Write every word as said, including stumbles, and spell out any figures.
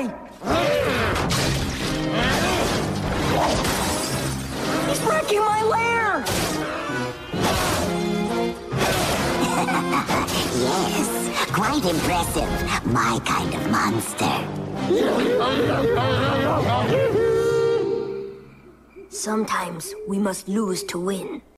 guy! He's wrecking my lair! Yes, quite impressive. My kind of monster. Sometimes we must lose to win.